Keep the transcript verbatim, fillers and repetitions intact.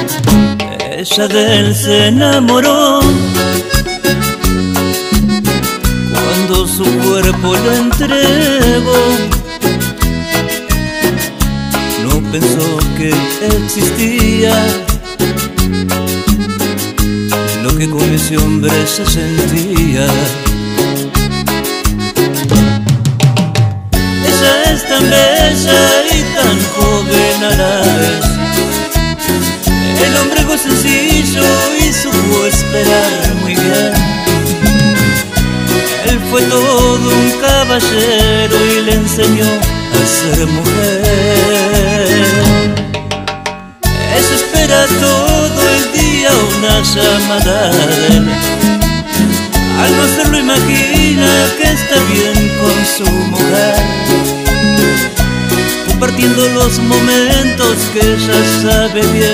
Ella de él se enamoró cuando su cuerpo lo entregó. No pensó que existía lo que con ese hombre se sentía. Ella es tan bella y tan joven a la vez. El hombre fue sencillo y supo esperar muy bien. Él fue todo un caballero y le enseñó a ser mujer. Ella espera todo el día una llamada de él. Al no hacerlo imagina que está bien con su mujer, compartiendo los momentos que ella sabe bien